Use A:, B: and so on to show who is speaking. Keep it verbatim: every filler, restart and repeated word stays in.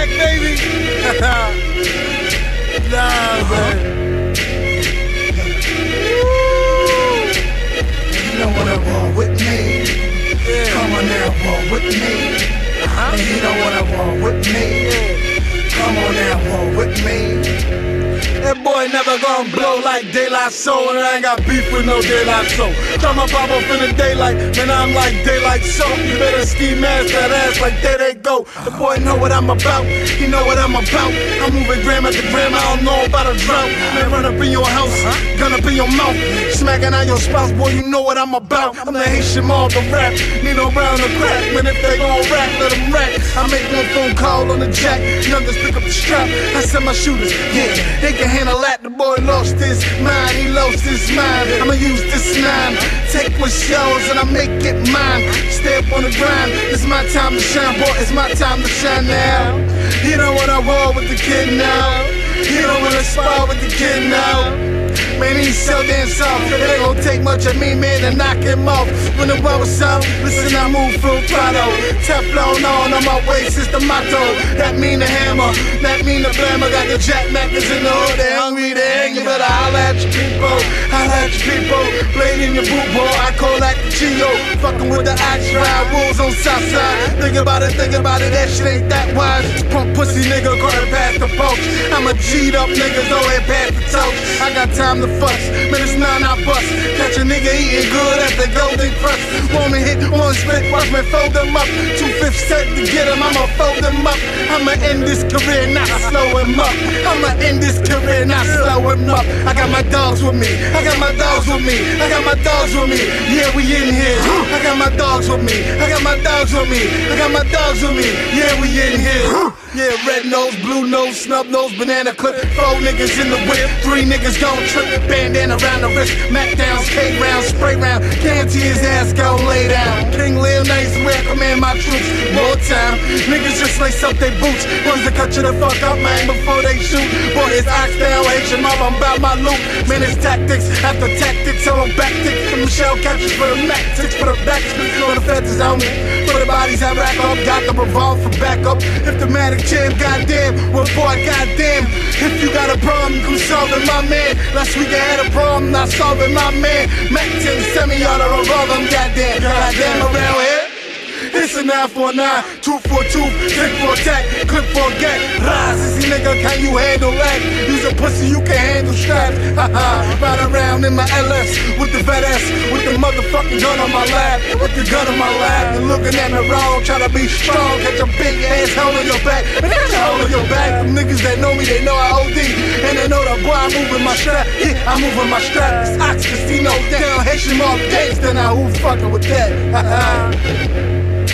A: back, baby. Nah, man.
B: You don't wanna roll with me. Yeah. Come on now, roll with me. Uh-huh. And you don't wanna roll with me. Yeah. Come on now, roll with me.
A: That boy never gonna blow like Daylight Soul, and I ain't got beef with no Daylight Soul. Try my pop up in the daylight, man, I'm like Daylight Soul. You better ski mask that ass like there they go. The boy know what I'm about, he know what I'm about. I'm moving gram after gram, I don't know about a drought. Man, run up in your house, gun up in your mouth, smacking on your spouse, boy, you know what I'm about. I'm the Haitian mob of rap, need no round of crack. Man, if they gon' rap, let them rap. I make one phone call on the jack, youngest pick up the strap. I send my shooters, yeah, they can handle that. The boy lost his mind, he lost his mind. I'ma use this nine, take what's yours and I make it mine. Stay up on the grind, it's my time to shine, boy, it's my time to shine now. You don't wanna roll with the kid now, you don't wanna spar with the kid now. Man, he's so damn soft, it ain't gon' take much of me, man, to knock him off. When the world was out, listen, I move full throttle. Teflon on, on my waist is the motto. That mean the hammer, that mean the blammer. Got the Jack Mackers in the hood, they hungry, they hang. You better holla at your people, holla at your people. Blade in your boot, boy, I call that the Geo. Fucking with the axe ride, wolves on Southside. Think about it, think about it, that shit ain't that wise. Punk pussy nigga, call it past the poach. I'm a G'd up nigga, go ahead past the toast. I got time to fuss, man, it's none I bust. Catch a nigga eating good at the golden crust. Wanna hit one split, watch me fold them up. Two-fifths set to get him, I'ma fold them up. I'ma end this career, not slow him up. I'ma end this career, not slow him up. I got my dogs with me, I got my dogs with me, I got my dogs with me. Yeah, we in here. I got my dogs with me, I got my dogs with me, I got my dogs with me. Yeah, we in here. Yeah, red nose, blue nose, snub nose, banana clip. Four niggas in the whip, three niggas gon' trip. Bandana around the wrist, Mac downs, K rounds, spray round. Guarantee his ass gon' lay down. King Lil Nice, where I command my troops. More time, niggas just lace up they boots. Ones to cut you the fuck up, man, before they shoot. Boy, it's ox down, H mob, I'm about my loot. Man, it's tactics after tactics, so I'm back ticks. From the shell catches for the Mac, ticks for the back, for the feds is on me. For the bodies I rack up, got the revolve for backup. If the matic jam, goddamn, well boy, goddamn. If you got a problem, come solve it, my man. Last week I had a problem, not solving my man. Mac ten, semi auto revolve, I'm goddamn, goddamn around here. It's a nine four nine, two four two, click for attack, clip for a gag. Rise, sissy nigga, can you handle that? Use a pussy, you can handle straps. Haha, ride around in my L S with the vet ass, with the motherfucking gun on my lap, with the gun on my lap. You looking at me wrong, try to be strong, get your big ass hole in your back, and that's a hole in your back. Them niggas that know me, they know I O D, and they know that boy I'm moving my strap. Yeah, I'm moving my strap. It's Ox Casino down, Haitian mob gangsta, now who fucking with that? Haha.